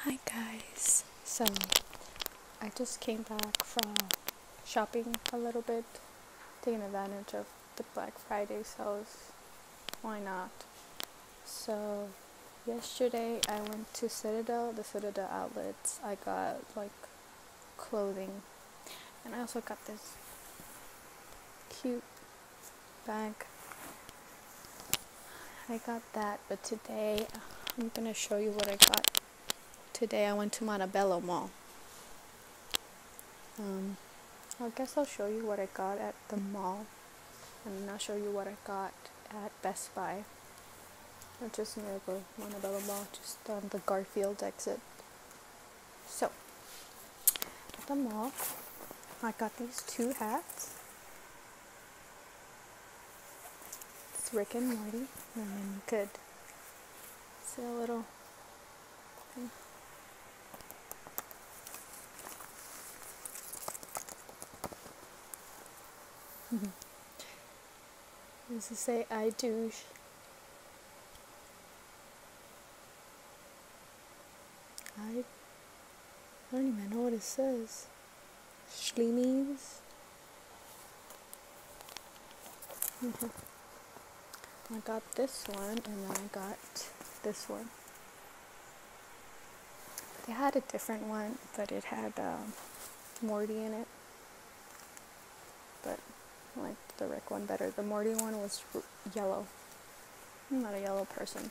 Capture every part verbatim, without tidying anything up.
Hi guys. So I just came back from shopping a little bit, taking advantage of the Black Friday sales. Why not? So yesterday I went to Citadel, the Citadel outlets. I got like clothing, and I also got this cute bag. I got that, but today I'm gonna show you what I got. Today I went to Montebello Mall. Um, I guess I'll show you what I got at the mall, and then I'll show you what I got at Best Buy, which is near the Montebello Mall, just on the Garfield exit. So, at the mall, I got these two hats. It's Rick and Morty, and then you could see a little thing. Does it say I douche? I, I don't even know what it says. Schleemies? I got this one, and then I got this one. They had a different one, but it had um, Morty in it. But I liked the Rick one better. The Morty one was r- yellow. I'm not a yellow person.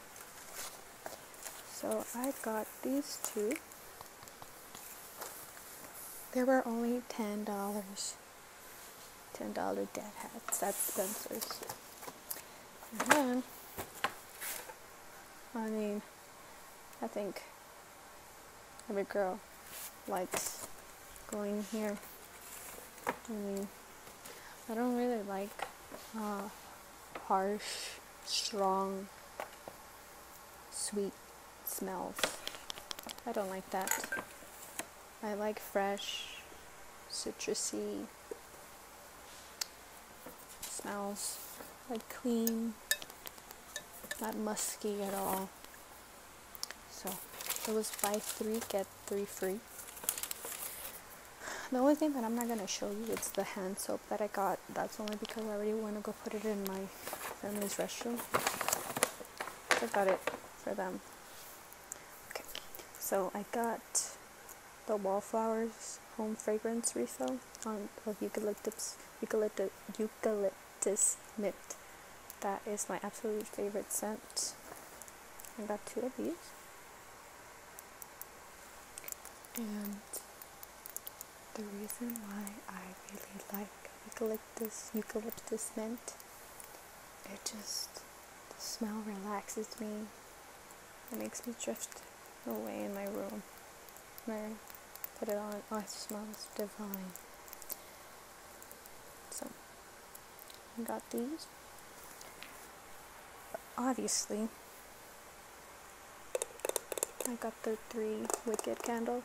So I got these two. They were only ten dollars. ten dollars dad hats at Spencer's. And then, I mean, I think every girl likes going here. I mean, I don't really like uh, harsh, strong, sweet smells. I don't like that. I like fresh, citrusy smells, like clean, not musky at all. So it was buy three, get three free. The only thing that I'm not going to show you is the hand soap that I got. That's only because I already want to go put it in my family's restroom. I got it for them. Okay, so I got the Wallflowers home fragrance refill on of eucalyptus, eucalyptus, eucalyptus mint. That is my absolute favorite scent. I got two of these. And the reason why I really like eucalyptus, eucalyptus mint, it just, the smell relaxes me. It makes me drift away in my room. When I put it on, oh, it smells divine. So, I got these. But obviously, I got the three wicked candle.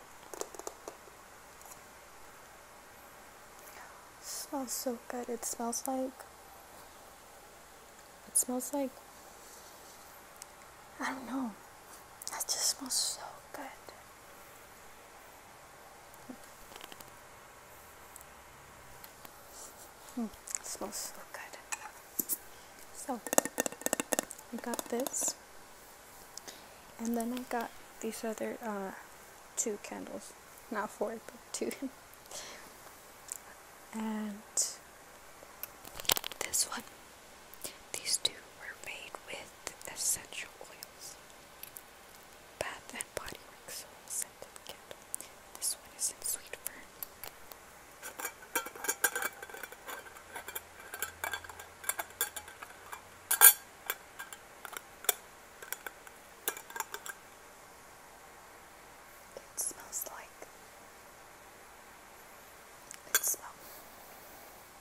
It smells so good. It smells like, it smells like, I don't know. It just smells so good. Mm, it smells so good. So, I got this. And then I got these other uh, two candles. Not four, but two. And this one, these two were made with essential oils. Bath and Body Works scented candle. This one is in sweet fern. It smells like, it smells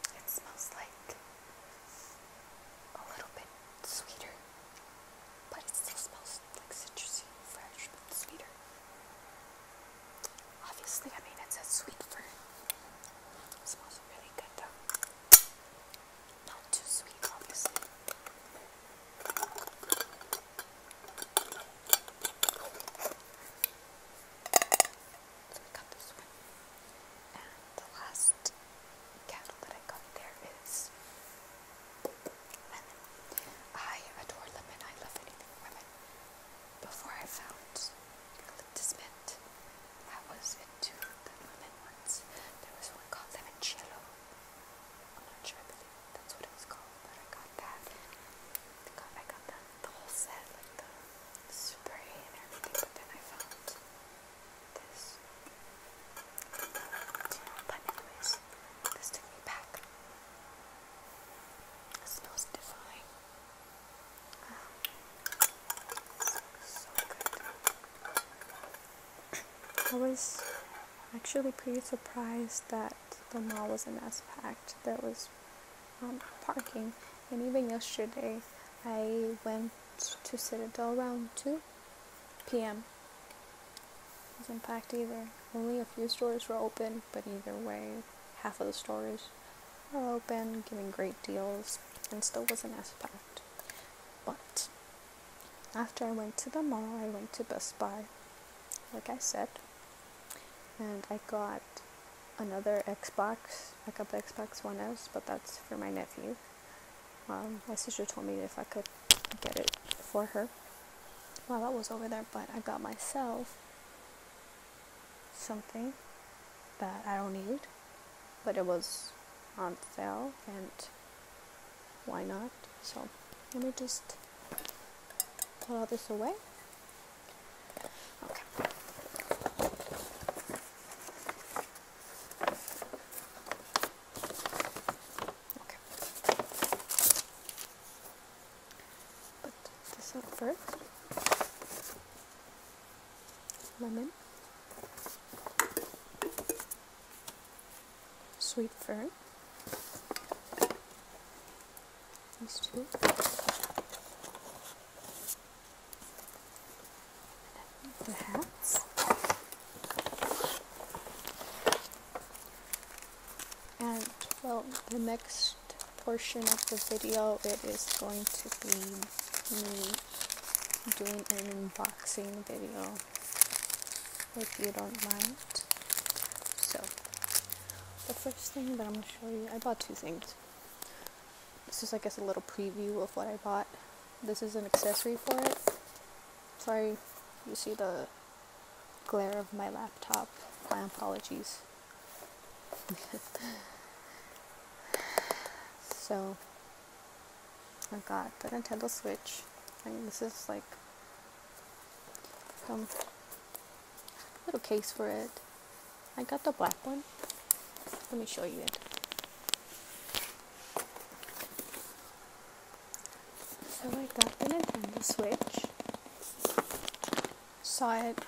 found eucalyptus mint. I was into the lemon ones. There was one called limoncello. I'm not sure, I believe that's what it was called, but I got that. I got, I got the, the whole set, like the spray and everything, but then I found this. But anyways, this took me back. It smells divine. So good. I was actually pretty surprised that the mall wasn't as packed. There was um, parking, and even yesterday I went to Citadel around two p m It wasn't packed either. Only a few stores were open, but either way, half of the stores were open, giving great deals, and still wasn't as packed. But after I went to the mall, I went to Best Buy, like I said, and I got another Xbox. I got the Xbox One S, but that's for my nephew. Um, my sister told me if I could get it for her while I was over there, but I got myself something that I don't need, but it was on sale, and why not? So let me just put all this away. Okay. Okay. Put this up first. Lemon. Sweet fern. These two. The hats. And well, the next portion of the video, it is going to be me doing an unboxing video, if you don't mind. So the first thing that I'm going to show you, I bought two things. This is, I guess, a little preview of what I bought. This is an accessory for it. Sorry, you see the glare of my laptop. My apologies. So, I got the Nintendo Switch. And this is like some little case for it. I got the black one. Let me show you it. So I got the Nintendo Switch. Saw it.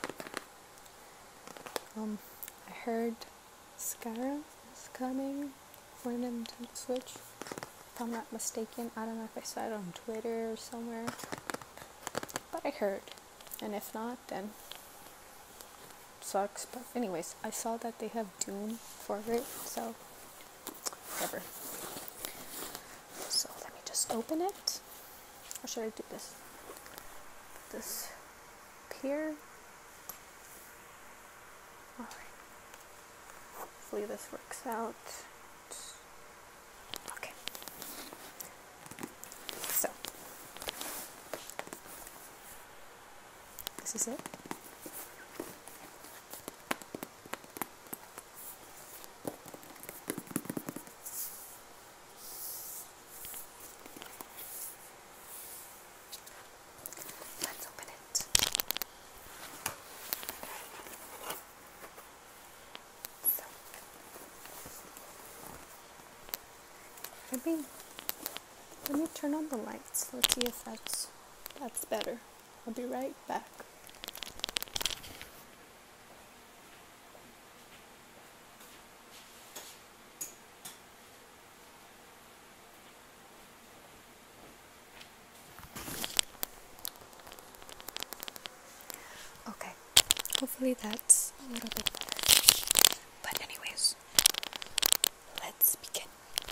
Um, I heard Skyrim is coming for Nintendo Switch. If I'm not mistaken, I don't know if I saw it on Twitter or somewhere, but I heard. And if not, then sucks. But anyways, I saw that they have Doom for it, so whatever. So let me just open it. Or should I do this? Put this up here. Alright. Hopefully this works out. Okay. So this is it. Let's open it. So, let me let me turn on the lights. Let's see if that's that's better. I'll be right back. Okay, hopefully that's a little bit better. But anyways, let's begin.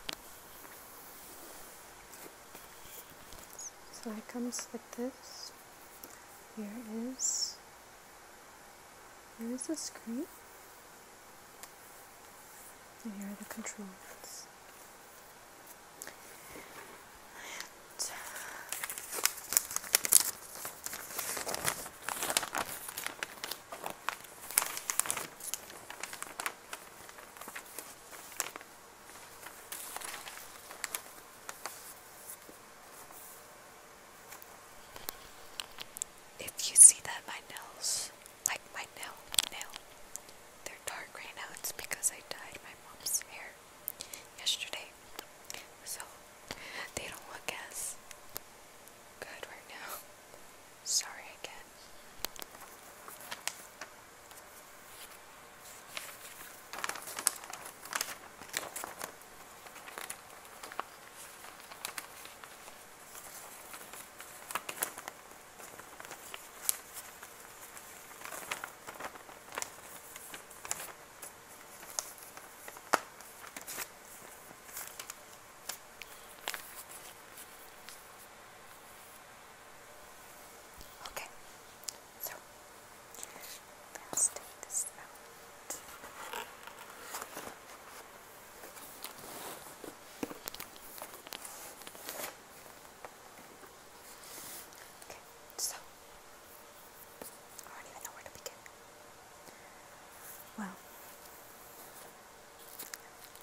So it comes with this. Here is here is the screen. And here are the controls. And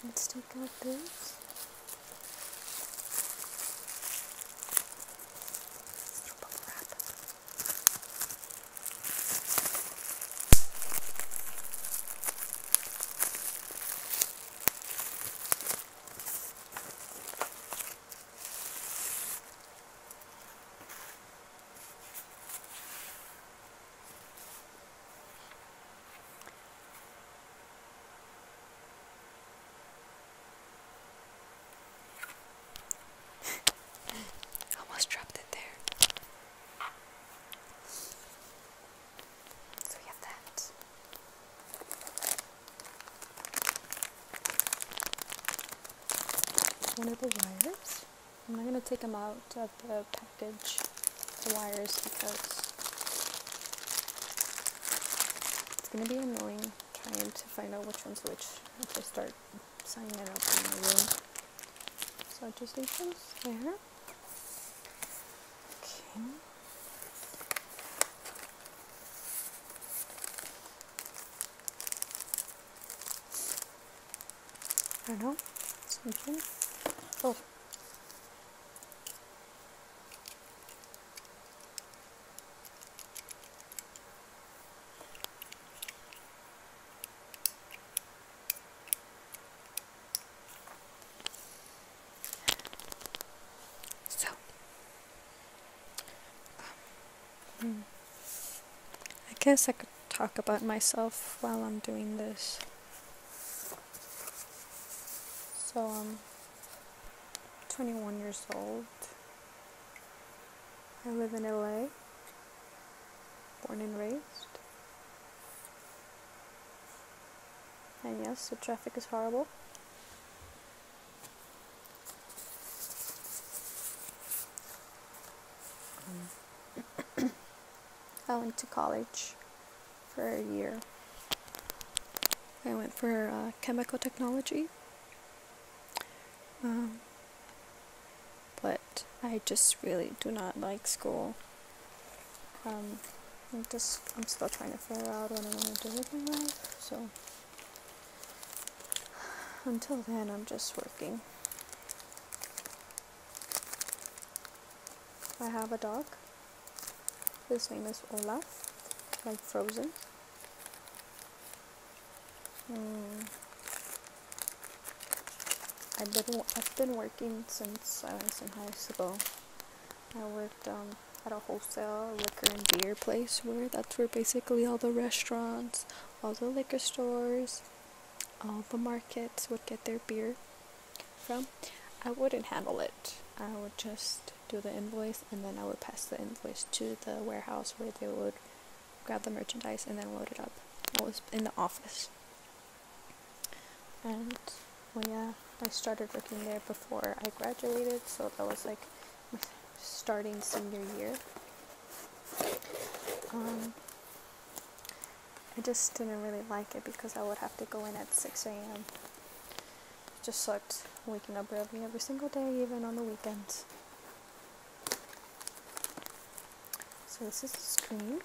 Let's take out this. Little bubble wrap. Almost dropped it there. So we have that. One of the wires. I'm not going to take them out of the package, the wires, because it's going to be annoying trying to find out which one's which if I start signing it up in my room. So just leave those there. Okay. I don't know. Something. Oh. So. Um, I guess I could talk about myself while I'm doing this. So I'm twenty-one years old. I live in L A, born and raised. And yes, the traffic is horrible. Um, I went to college for a year. I went for uh, chemical technology. Um, but I just really do not like school. Um, I'm just, I'm still trying to figure out what I want to do with my life, so until then I'm just working. I have a dog. His name is Olaf, like Frozen. Mm. I've been I've been working since I was in high school. I worked um, at a wholesale liquor and beer place where that's where basically all the restaurants, all the liquor stores, all the markets would get their beer from. I wouldn't handle it. I would just do the invoice and then I would pass the invoice to the warehouse where they would grab the merchandise and then load it up. I was in the office. And well, yeah, I started working there before I graduated, so that was like my starting senior year. Um, I just didn't really like it because I would have to go in at six a m It just sucked waking up early every single day, even on the weekends. So this is the screen.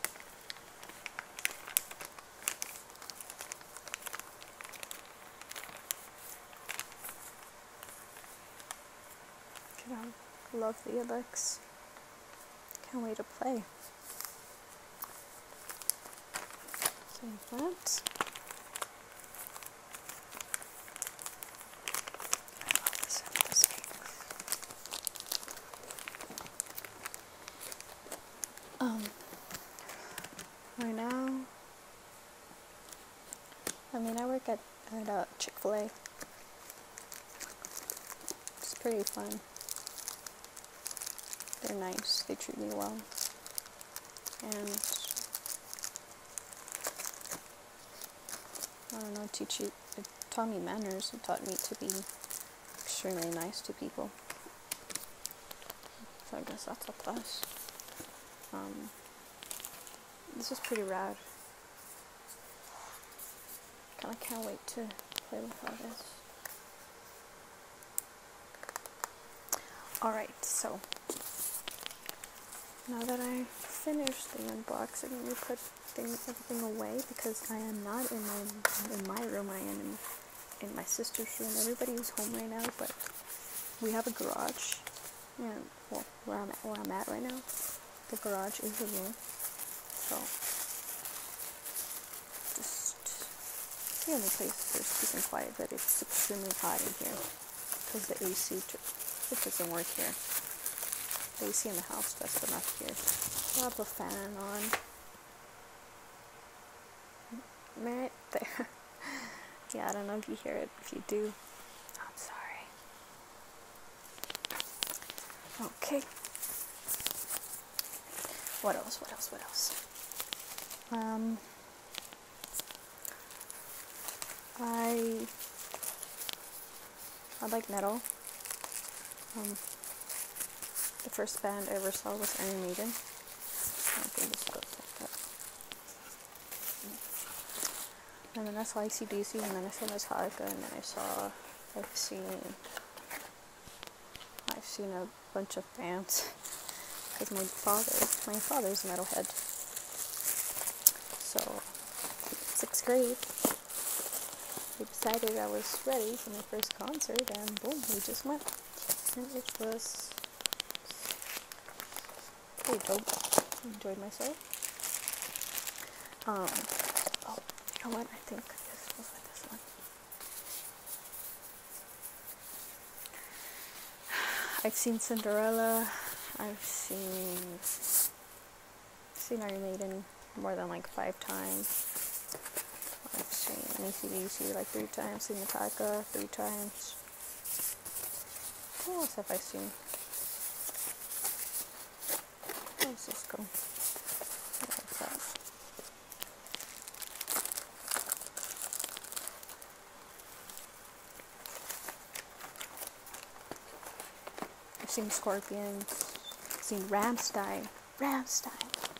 Look at how lovely it looks. Can't wait to play. Save that. I love this, this makes. Um, right now, I mean, I work at, at uh, Chick-fil-A. It's pretty fun. They're nice, they treat me well. And I don't know, teach you, it taught me manners. It taught me to be extremely nice to people. So I guess that's a plus. Um, this is pretty rad. Kinda can't wait to play with all this. Alright, so now that I finished the unboxing, let me put things, everything away because I am not in my in my room. I am in in my sister's room. Everybody's home right now, but we have a garage, and well, where I'm at, where I'm at right now, the garage is a room. So just it's the only place that's peace and quiet, but it's extremely hot in here because the A C it doesn't work here. The A C in the house doesn't enough here. I have a fan on. Right there. Yeah, I don't know if you hear it. If you do, I'm sorry. Okay. What else? What else? What else? Um, I I like metal. Um, the first band I ever saw was Iron Maiden. I think this goes like that. And then I saw A C D C, and then I saw Metallica, and then I saw, I've seen, I've seen a bunch of bands, because my father, my father's a metalhead. So, sixth grade, we decided I was ready for my first concert, and boom, we just went. And it was pretty dope. I enjoyed myself. Um, oh, you know what? I think this was with this one. I've seen Cinderella. I've seen seen Iron Maiden more than like five times. I've seen A C D C like three times. Seen Metallica three times. What else have I seen? Where's this go? What's that? I've seen Scorpions. I've seen Rammstein. Rammstein.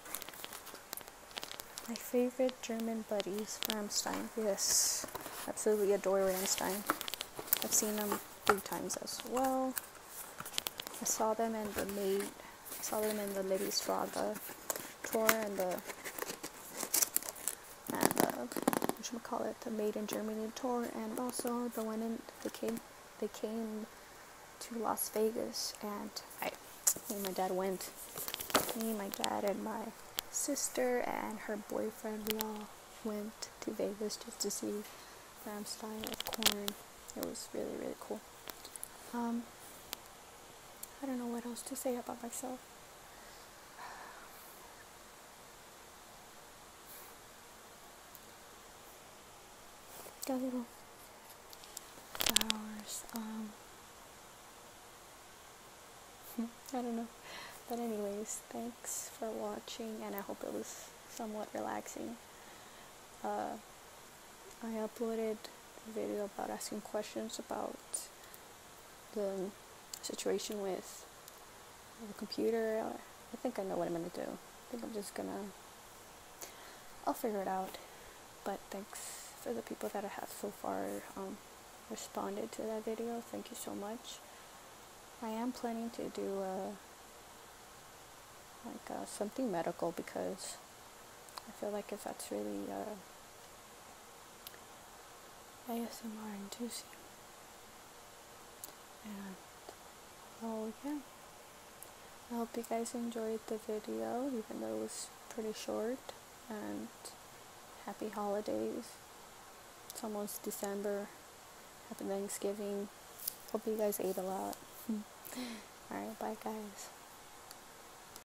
My favorite German buddies, Rammstein. Yes, absolutely adore Rammstein. I've seen them three times as well. I saw them in the Maid. I saw them in the Lady Strada tour and the and the what you call it, the Made in Germany tour, and also the one in they came they came to Las Vegas, and I me and my dad went. Me, my dad, and my sister and her boyfriend, we all went to Vegas just to see Rammstein with Korn. It was really, really cool. Um, I don't know what else to say about myself. Got little flowers. Um, I don't know. But anyways, thanks for watching, and I hope it was somewhat relaxing. Uh, I uploaded a video about asking questions about the situation with the computer. I think I know what I'm going to do. I think I'm just going to, I'll figure it out. But thanks for the people that have so far um, responded to that video. Thank you so much. I am planning to do a like uh, something medical, because I feel like if that's really uh, A S M R inducing. And oh yeah, I hope you guys enjoyed the video, even though it was pretty short. And happy holidays. It's almost December. Happy Thanksgiving. Hope you guys ate a lot. Alright, bye guys.